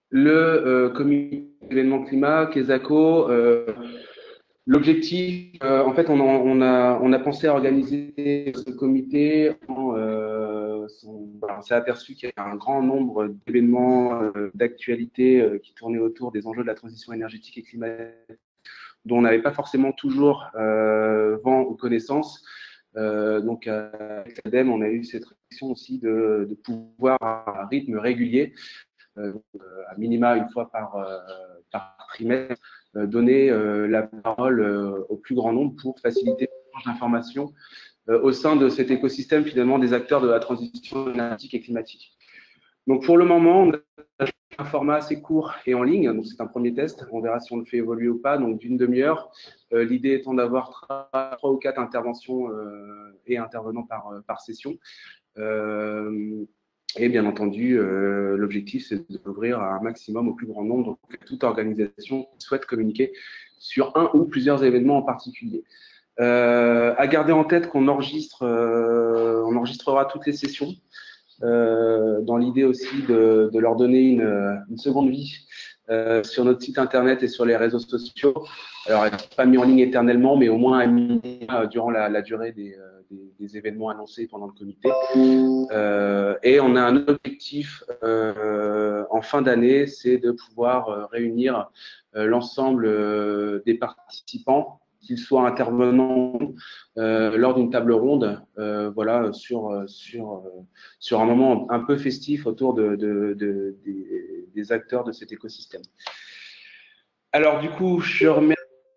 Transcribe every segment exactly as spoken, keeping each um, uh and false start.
le euh, comité d'événements climat, Quesaco, euh, l'objectif, euh, en fait, on a, on, a, on a pensé à organiser ce comité. En, euh, son, voilà, on s'est aperçu qu'il y avait un grand nombre d'événements euh, d'actualité euh, qui tournaient autour des enjeux de la transition énergétique et climatique, dont on n'avait pas forcément toujours euh, vent ou connaissance. Euh, donc, avec l'A D E M, on a eu cette réflexion aussi de, de pouvoir, à un rythme régulier, euh, à minima une fois par, euh, par trimestre, euh, donner euh, la parole euh, au plus grand nombre pour faciliter l'échange d'informations euh, au sein de cet écosystème finalement des acteurs de la transition énergétique et climatique. Donc pour le moment, on a un format assez court et en ligne, donc c'est un premier test, on verra si on le fait évoluer ou pas, donc d'une demi-heure. Euh, L'idée étant d'avoir trois ou quatre interventions euh, et intervenants par, par session. Euh, et bien entendu, euh, l'objectif, c'est d'ouvrir à un maximum au plus grand nombre, donc toute organisation qui souhaite communiquer sur un ou plusieurs événements en particulier. Euh, à garder en tête qu'on enregistre, euh, on enregistrera toutes les sessions, euh, dans l'idée aussi de, de leur donner une, une seconde vie euh, sur notre site internet et sur les réseaux sociaux. Alors, elle n'est pas mis en ligne éternellement, mais au moins à minima durant la, la durée des, des, des événements annoncés pendant le comité. Euh, et on a un objectif euh, en fin d'année, c'est de pouvoir euh, réunir euh, l'ensemble euh, des participants, qu'ils soient intervenants euh, lors d'une table ronde, euh, voilà, sur sur sur un moment un peu festif autour de, de, de des, des acteurs de cet écosystème. Alors du coup, je remercie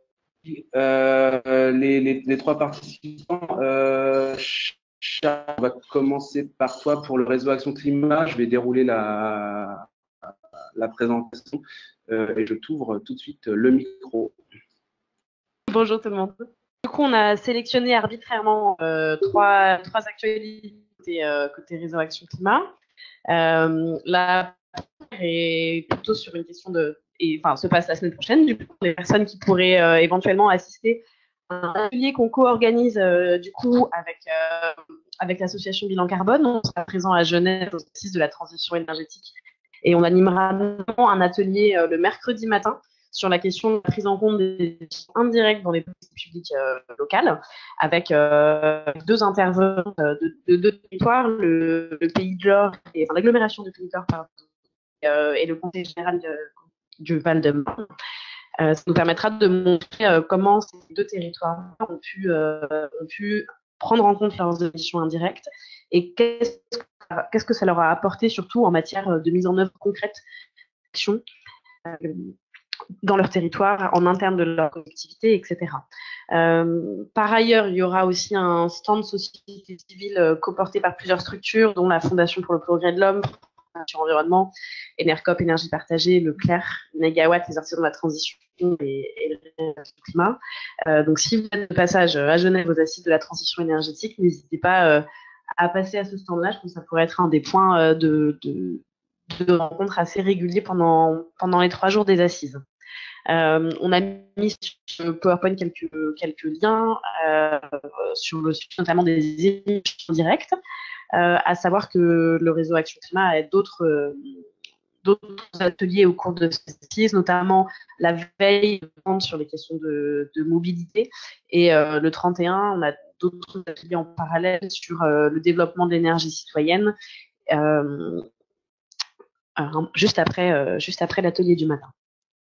euh, les, les, les trois participants. Euh, Charles, on va commencer par toi pour le réseau Action Climat. Je vais dérouler la, la présentation euh, et je t'ouvre tout de suite le micro. Bonjour tout le monde. Du coup, on a sélectionné arbitrairement euh, trois, trois actualités côté, euh, côté réseau Action Climat. Euh, la première est plutôt sur une question de, et, enfin, se passe la semaine prochaine, du coup, les personnes qui pourraient euh, éventuellement assister à un atelier qu'on co-organise euh, du coup avec euh, avec l'association Bilan Carbone. On sera présent à Genève au six de la transition énergétique et on animera un atelier euh, le mercredi matin sur la question de la prise en compte des émissions indirectes dans les politiques publiques euh, locales, avec euh, deux intervenants euh, de deux territoires, le, le Pays de l'Or, et enfin, l'agglomération du Pays de l'Or, pardon, euh, et le Conseil général de, du Val-de-Marne. Euh, ça nous permettra de montrer euh, comment ces deux territoires ont pu, euh, ont pu prendre en compte leurs émissions indirectes et qu'est-ce que, qu'est-ce que ça leur a apporté, surtout en matière de mise en œuvre concrète d'actions euh, dans leur territoire, en interne de leur collectivité, et cetera. Euh, par ailleurs, il y aura aussi un stand société civile euh, coporté par plusieurs structures, dont la Fondation pour le progrès de l'homme, sur l'environnement, Enercop, Énergie partagée, le Clair, Négawatt, les artisans de la transition et, et le climat. Euh, donc, si vous êtes de passage à Genève aux assises de la transition énergétique, n'hésitez pas euh, à passer à ce stand-là. Je pense que ça pourrait être un des points euh, de, de, de rencontres assez réguliers pendant, pendant les trois jours des assises. Euh, on a mis sur le PowerPoint quelques, quelques liens euh, sur le sujet notamment des émissions directes, euh, à savoir que le réseau Action Climat a d'autres euh, d'autres ateliers au cours de ces assises, notamment la veille sur les questions de, de mobilité. Et euh, le trente et un, on a d'autres ateliers en parallèle sur euh, le développement de l'énergie citoyenne, euh, juste après, euh, juste après l'atelier du matin.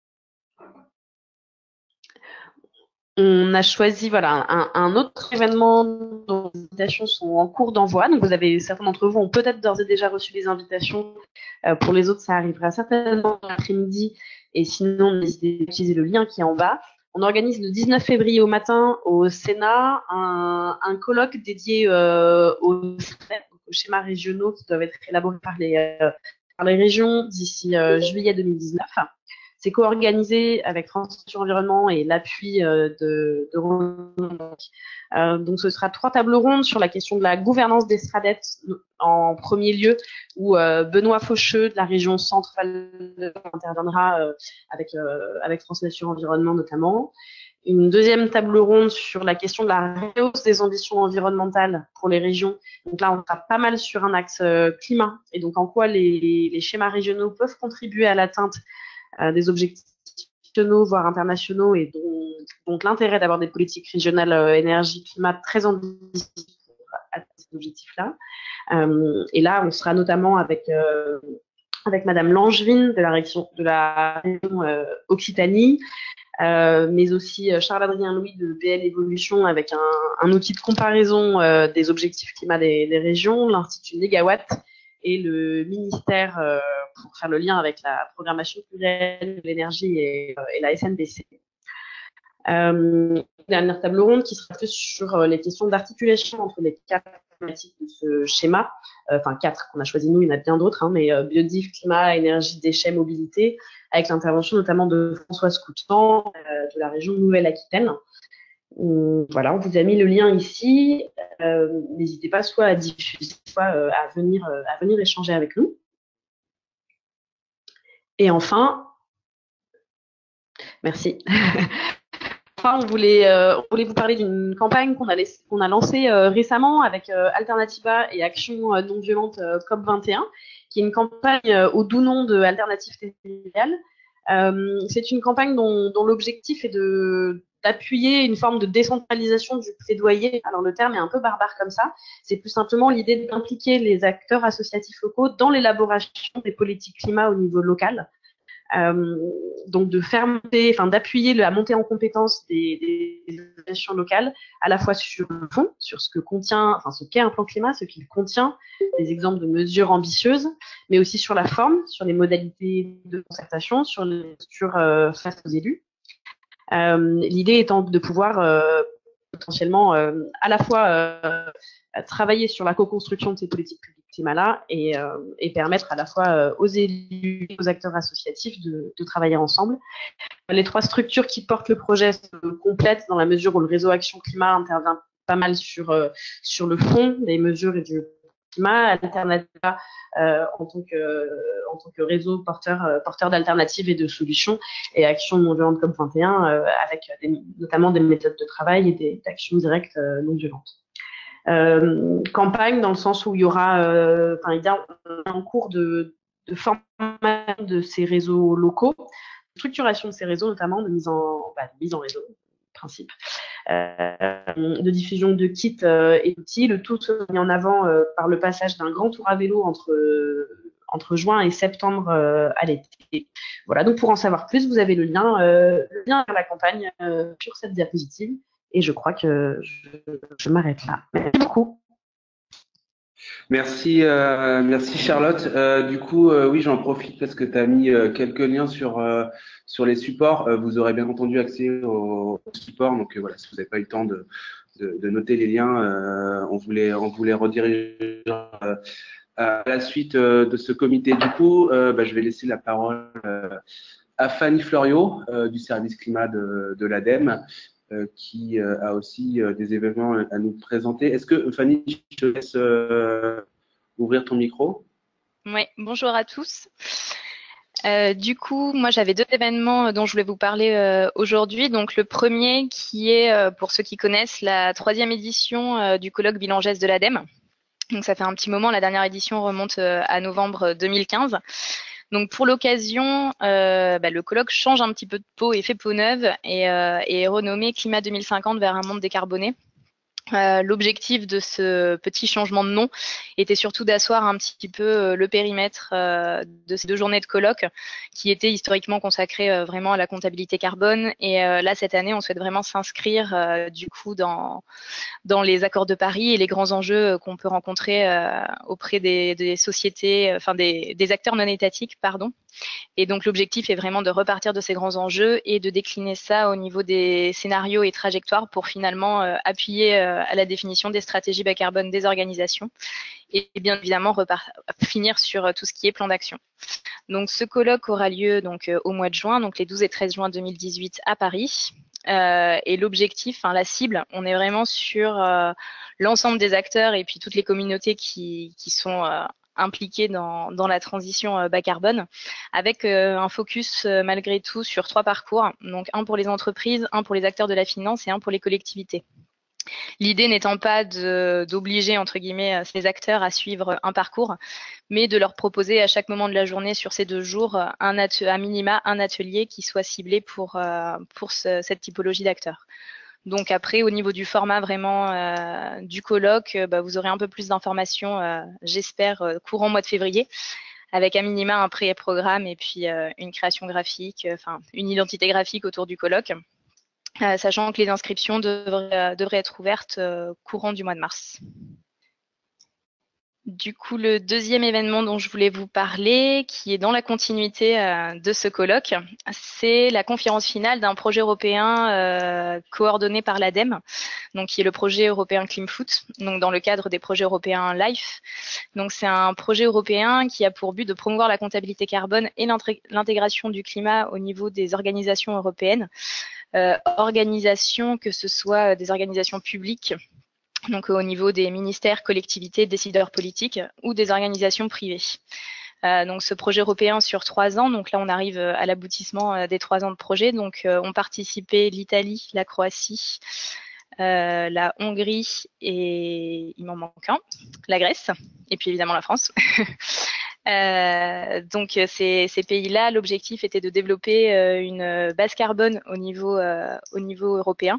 On a choisi voilà un, un autre événement dont les invitations sont en cours d'envoi. Donc vous avez certains d'entre vous ont peut-être d'ores et déjà reçu les invitations. Euh, pour les autres, ça arrivera certainement l'après-midi. Et sinon, n'hésitez pas à utiliser le lien qui est en bas. On organise le dix-neuf février au matin au Sénat un, un colloque dédié euh, aux, aux schémas régionaux qui doivent être élaborés par les, euh, par les régions d'ici euh, juillet deux mille dix-neuf. C'est co-organisé avec France sur Environnement et l'appui euh, de, de euh, donc ce sera trois tables rondes sur la question de la gouvernance des SRADET en premier lieu, où euh, Benoît Faucheux de la région Centre interviendra euh, avec, euh, avec France Nature Environnement notamment. une deuxième table ronde sur la question de la rehausse des ambitions environnementales pour les régions. Donc là, on sera pas mal sur un axe euh, climat et donc en quoi les, les schémas régionaux peuvent contribuer à l'atteinte euh, des objectifs nationaux, voire internationaux, et dont, donc l'intérêt d'avoir des politiques régionales euh, énergie-climat très ambitieuses pour atteindre ces objectifs-là. Euh, et là, on sera notamment avec euh, avec Madame Langevin de la région, de la région euh, Occitanie, euh, mais aussi euh, Charles-Adrien Louis de B L Evolution avec un, un outil de comparaison euh, des objectifs climat des, des régions, l'Institut Négawatt et le ministère euh, pour faire le lien avec la programmation pluriannuelle de l'énergie et, euh, et la S N B C. Euh, dernière table ronde qui sera plus sur euh, les questions d'articulation entre les quatre thématiques de ce schéma, euh, enfin quatre qu'on a choisi nous, il y en a bien d'autres, hein, mais euh, biodiff, climat, énergie, déchets, mobilité, avec l'intervention notamment de Françoise Coutan euh, de la région Nouvelle-Aquitaine. Euh, voilà, on vous a mis le lien ici. Euh, N'hésitez pas soit à diffuser, soit euh, à venir euh, à venir échanger avec nous. Et enfin, merci. Enfin, on voulait, euh, on voulait vous parler d'une campagne qu'on a, qu'on a lancée euh, récemment avec euh, Alternativa et Action euh, non violente euh, C O P vingt et un, qui est une campagne euh, au doux nom de Alternatives territoriales. Euh, c'est une campagne dont, dont l'objectif est de d'appuyer une forme de décentralisation du plaidoyer. Alors le terme est un peu barbare comme ça. C'est plus simplement l'idée d'impliquer les acteurs associatifs locaux dans l'élaboration des politiques climat au niveau local. Euh, donc de faire monter, enfin d'appuyer la montée en compétence des, des organisations locales, à la fois sur le fond, sur ce que contient, enfin ce qu'est un plan climat, ce qu'il contient, des exemples de mesures ambitieuses, mais aussi sur la forme, sur les modalités de concertation, sur les sur euh, face aux élus. Euh, L'idée étant de pouvoir euh, potentiellement euh, à la fois euh, travailler sur la co-construction de ces politiques publiques climat-là et, euh, et permettre à la fois euh, aux élus, aux acteurs associatifs de, de travailler ensemble. Les trois structures qui portent le projet se complètent dans la mesure où le réseau Action Climat intervient pas mal sur, euh, sur le fond des mesures et du climat, Alternativa euh, en, tant que, euh, en tant que réseau porteur, euh, porteur d'alternatives et de solutions, et Action non violente C O P vingt et un euh, avec des, notamment des méthodes de travail et des actions directes euh, non violentes. Euh, campagne dans le sens où il y aura, euh, enfin, il y a un cours de, de formation de ces réseaux locaux, structuration de ces réseaux, notamment de mise en, bah, de mise en réseau, principe, euh, de diffusion de kits euh, et d'outils, le tout mis en avant euh, par le passage d'un grand tour à vélo entre, euh, entre juin et septembre euh, à l'été. Voilà, donc pour en savoir plus, vous avez le lien, euh, le lien vers la campagne euh, sur cette diapositive. Et je crois que je, je m'arrête là. Merci beaucoup. Merci, euh, merci Charlotte. Euh, du coup, euh, oui, j'en profite parce que tu as mis euh, quelques liens sur, euh, sur les supports. Euh, vous aurez bien entendu accès aux, aux supports. Donc euh, voilà, si vous n'avez pas eu le temps de, de, de noter les liens, euh, on voulait, on voulait rediriger euh, à la suite euh, de ce comité. Du coup, euh, bah, je vais laisser la parole euh, à Fanny Floriot euh, du service climat de, de l'ADEME. Euh, qui euh, a aussi euh, des événements à nous présenter. Est-ce que, Fanny, je te laisse euh, ouvrir ton micro? Oui, bonjour à tous. Euh, du coup, moi j'avais deux événements dont je voulais vous parler euh, aujourd'hui. Donc le premier qui est, euh, pour ceux qui connaissent, la troisième édition euh, du colloque Bilan Geste de l'ADEME. Donc ça fait un petit moment, la dernière édition remonte euh, à novembre deux mille quinze. Donc pour l'occasion, euh, bah, le colloque change un petit peu de peau et fait peau neuve et, euh, et est renommé Climat deux mille cinquante vers un monde décarboné. Euh, L'objectif de ce petit changement de nom était surtout d'asseoir un petit peu euh, le périmètre euh, de ces deux journées de colloque qui étaient historiquement consacrées euh, vraiment à la comptabilité carbone. Et euh, là, cette année, on souhaite vraiment s'inscrire euh, du coup dans, dans les accords de Paris et les grands enjeux qu'on peut rencontrer euh, auprès des, des sociétés, enfin des, des acteurs non étatiques, pardon. Et donc l'objectif est vraiment de repartir de ces grands enjeux et de décliner ça au niveau des scénarios et trajectoires pour finalement euh, appuyer euh, à la définition des stratégies bas carbone des organisations et bien évidemment finir sur euh, tout ce qui est plan d'action. Donc ce colloque aura lieu donc euh, au mois de juin, donc les douze et treize juin deux mille dix-huit à Paris. Euh, et l'objectif, enfin la cible, on est vraiment sur euh, l'ensemble des acteurs et puis toutes les communautés qui, qui sont euh, impliqués dans, dans la transition euh, bas carbone, avec euh, un focus euh, malgré tout sur trois parcours, donc un pour les entreprises, un pour les acteurs de la finance et un pour les collectivités. L'idée n'étant pas d'obliger, entre guillemets, ces acteurs à suivre un parcours, mais de leur proposer à chaque moment de la journée sur ces deux jours, un à minima, un atelier qui soit ciblé pour, euh, pour ce, cette typologie d'acteurs. Donc après, au niveau du format vraiment euh, du colloque, euh, bah, vous aurez un peu plus d'informations, euh, j'espère, euh, courant mois de février, avec à minima un pré-programme et puis euh, une création graphique, enfin euh, une identité graphique autour du colloque. Euh, sachant que les inscriptions devraient, euh, devraient être ouvertes euh, courant du mois de mars. Du coup, le deuxième événement dont je voulais vous parler, qui est dans la continuité euh, de ce colloque, c'est la conférence finale d'un projet européen euh, coordonné par l'ADEME, donc qui est le projet européen ClimFoot, donc dans le cadre des projets européens LIFE. Donc c'est un projet européen qui a pour but de promouvoir la comptabilité carbone et l'intégration du climat au niveau des organisations européennes. Euh, organisations, que ce soit des organisations publiques, donc au niveau des ministères, collectivités, décideurs politiques, ou des organisations privées. Euh, donc ce projet européen sur trois ans, donc là on arrive à l'aboutissement des trois ans de projet, donc euh, ont participé l'Italie, la Croatie, euh, la Hongrie et il m'en manque un, la Grèce, et puis évidemment la France. Euh, donc ces, ces pays-là, l'objectif était de développer euh, une base carbone au niveau, euh, au niveau européen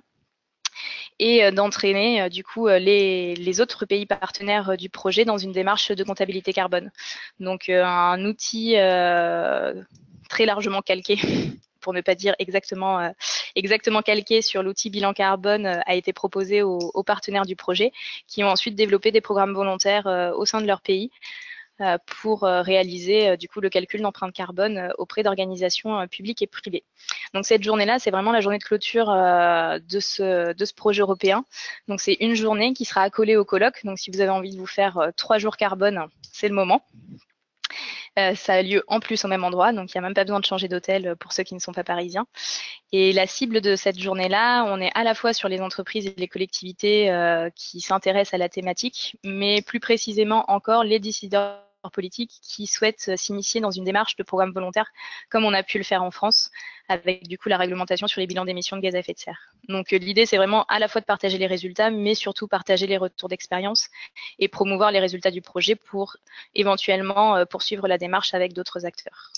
et euh, d'entraîner euh, du coup les, les autres pays partenaires du projet dans une démarche de comptabilité carbone. Donc euh, un outil euh, très largement calqué, pour ne pas dire exactement, euh, exactement calqué sur l'outil bilan carbone, euh, a été proposé aux, aux partenaires du projet, qui ont ensuite développé des programmes volontaires euh, au sein de leur pays pour réaliser du coup le calcul d'empreinte carbone auprès d'organisations publiques et privées. Donc cette journée-là, c'est vraiment la journée de clôture de ce, de ce projet européen. Donc c'est une journée qui sera accolée au colloque. Donc si vous avez envie de vous faire trois jours carbone, c'est le moment. Euh, ça a lieu en plus au même endroit, donc il n'y a même pas besoin de changer d'hôtel pour ceux qui ne sont pas parisiens. Et la cible de cette journée-là, on est à la fois sur les entreprises et les collectivités euh, qui s'intéressent à la thématique, mais plus précisément encore les décideurs politiques qui souhaitent s'initier dans une démarche de programme volontaire, comme on a pu le faire en France, avec du coup la réglementation sur les bilans d'émissions de gaz à effet de serre. Donc euh, l'idée, c'est vraiment à la fois de partager les résultats, mais surtout partager les retours d'expérience et promouvoir les résultats du projet pour éventuellement euh, poursuivre la démarche avec d'autres acteurs.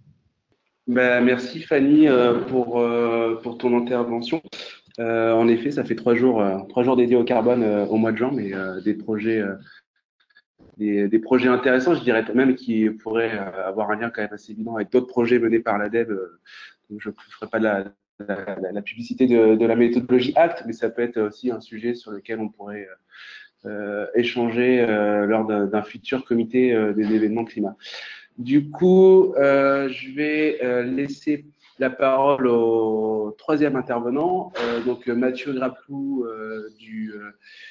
Ben, merci Fanny euh, pour, euh, pour ton intervention. Euh, en effet, ça fait trois jours, euh, trois jours dédiés au carbone euh, au mois de juin, mais euh, des projets, euh, des, des projets intéressants, je dirais même, qui pourraient euh, avoir un lien quand même assez évident avec d'autres projets menés par l'ADEME. Euh, donc je ne ferai pas de la, la, la publicité de, de la méthodologie ACT, mais ça peut être aussi un sujet sur lequel on pourrait euh, échanger euh, lors d'un futur comité euh, des événements climat. Du coup, euh, je vais euh, laisser la parole au troisième intervenant, euh, donc Mathieu Graplou euh, du euh,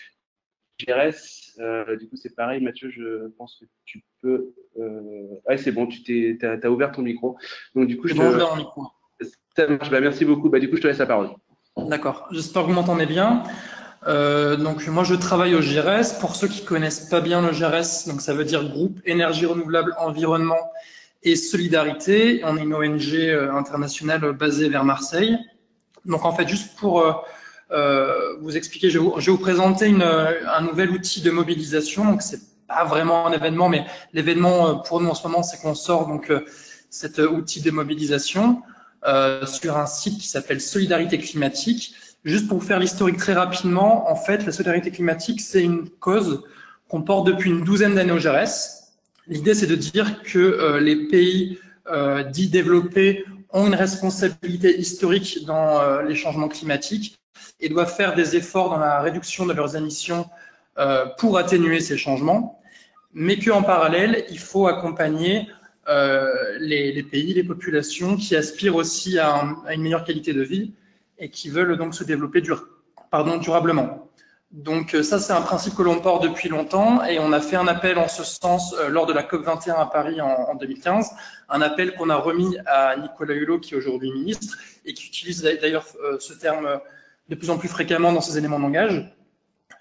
G R S. Euh, du coup, c'est pareil, Mathieu, je pense que tu peux. Euh... Ouais, c'est bon, tu t'es, t'as, t'as ouvert ton micro. Donc du coup, je te. Bon, je mon micro. Ça marche. Bah, merci beaucoup. Bah, du coup, je te laisse la parole. D'accord. J'espère que vous m'entendez bien. Euh, donc moi je travaille au G R S. Pour ceux qui connaissent pas bien le G R S, donc ça veut dire Groupe Énergie Renouvelable, Environnement et Solidarité. On est une O N G euh, internationale basée vers Marseille. Donc en fait juste pour euh, euh, vous expliquer, je vais vous, je vais vous présenter une, un nouvel outil de mobilisation. Donc c'est pas vraiment un événement, mais l'événement pour nous en ce moment, c'est qu'on sort donc euh, cet outil de mobilisation euh, sur un site qui s'appelle Solidarité Climatique. Juste pour vous faire l'historique très rapidement, en fait, la solidarité climatique, c'est une cause qu'on porte depuis une douzaine d'années au G R S. L'idée, c'est de dire que euh, les pays euh, dits développés ont une responsabilité historique dans euh, les changements climatiques et doivent faire des efforts dans la réduction de leurs émissions euh, pour atténuer ces changements, mais qu'en parallèle, il faut accompagner euh, les, les pays, les populations qui aspirent aussi à, un, à une meilleure qualité de vie et qui veulent donc se développer dur, pardon, durablement. Donc ça, c'est un principe que l'on porte depuis longtemps et on a fait un appel en ce sens euh, lors de la COP vingt et un à Paris en, en deux mille quinze, un appel qu'on a remis à Nicolas Hulot, qui est aujourd'hui ministre et qui utilise d'ailleurs euh, ce terme de plus en plus fréquemment dans ses éléments de langage.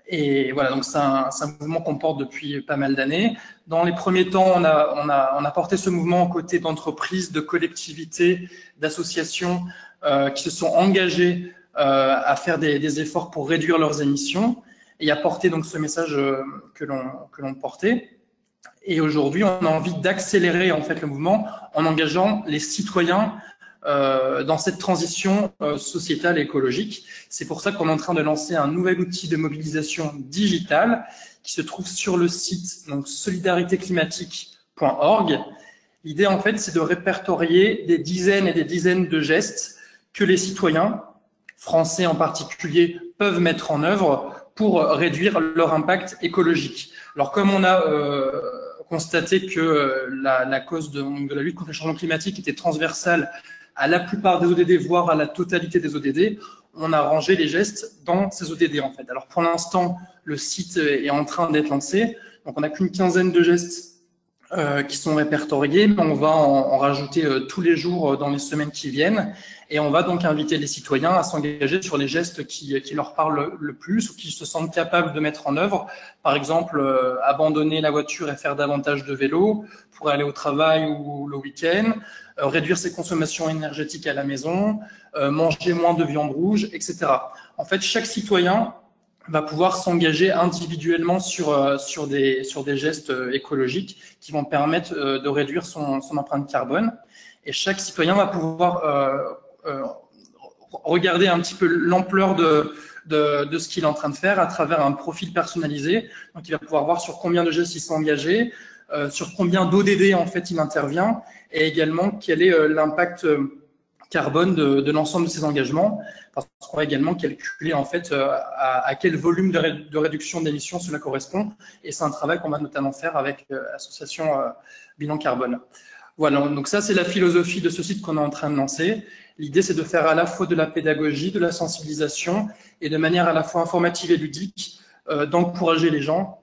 Et voilà, donc c'est un, un mouvement qu'on porte depuis pas mal d'années. Dans les premiers temps, on a, on a, on a porté ce mouvement aux côtés d'entreprises, de collectivités, d'associations euh, qui se sont engagées euh, à faire des, des efforts pour réduire leurs émissions et à porter donc ce message euh, que l'on que l'on portait. Et aujourd'hui, on a envie d'accélérer en fait le mouvement en engageant les citoyens euh, dans cette transition euh, sociétale et écologique. C'est pour ça qu'on est en train de lancer un nouvel outil de mobilisation digitale qui se trouve sur le site donc solidarité climatique point org. L'idée en fait, c'est de répertorier des dizaines et des dizaines de gestes que les citoyens, français en particulier, peuvent mettre en œuvre pour réduire leur impact écologique. Alors comme on a euh, constaté que euh, la, la cause de, de la lutte contre le changement climatique était transversale à la plupart des O D D, voire à la totalité des O D D, on a rangé les gestes dans ces O D D en fait. Alors pour l'instant, le site est en train d'être lancé, donc on n'a qu'une quinzaine de gestes Euh, qui sont répertoriés, mais on va en, en rajouter euh, tous les jours euh, dans les semaines qui viennent, et on va donc inviter les citoyens à s'engager sur les gestes qui, qui leur parlent le, le plus ou qui se sentent capables de mettre en œuvre. Par exemple, euh, abandonner la voiture et faire davantage de vélo pour aller au travail ou le week-end, euh, réduire ses consommations énergétiques à la maison, euh, manger moins de viande rouge, et cetera. En fait, chaque citoyen va pouvoir s'engager individuellement sur, euh, sur, des, sur des gestes euh, écologiques qui vont permettre euh, de réduire son, son empreinte carbone. Et chaque citoyen va pouvoir euh, euh, regarder un petit peu l'ampleur de, de, de ce qu'il est en train de faire à travers un profil personnalisé. Donc, il va pouvoir voir sur combien de gestes il s'est engagé, euh, sur combien d'O D D en fait il intervient, et également quel est euh, l'impact euh, carbone de, de l'ensemble de ces engagements, parce qu'on va également calculer en fait euh, à, à quel volume de, ré, de réduction d'émissions cela correspond, et c'est un travail qu'on va notamment faire avec euh, l'association euh, Bilan Carbone. Voilà, donc ça c'est la philosophie de ce site qu'on est en train de lancer. L'idée c'est de faire à la fois de la pédagogie, de la sensibilisation, et de manière à la fois informative et ludique, euh, d'encourager les gens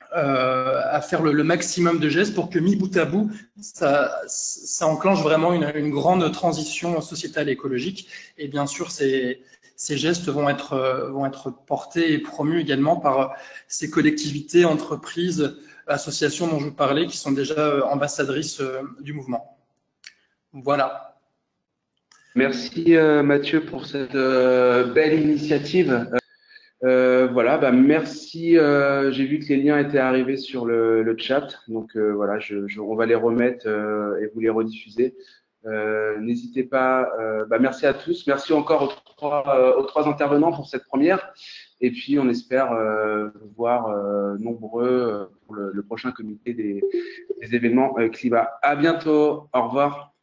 Euh, à faire le, le maximum de gestes pour que, mis bout à bout, ça, ça enclenche vraiment une, une grande transition sociétale et écologique. Et bien sûr, ces, ces gestes vont être, vont être portés et promus également par ces collectivités, entreprises, associations dont je vous parlais, qui sont déjà ambassadrices du mouvement. Voilà. Merci euh, Mathieu pour cette euh, belle initiative. Euh, voilà, bah merci. Euh, j'ai vu que les liens étaient arrivés sur le, le chat, donc euh, voilà, je, je, on va les remettre euh, et vous les rediffuser. Euh, N'hésitez pas. Euh, bah merci à tous. Merci encore aux trois, euh, aux trois intervenants pour cette première. Et puis on espère euh, vous voir euh, nombreux pour le, le prochain comité des, des événements euh, climat. À bientôt. Au revoir.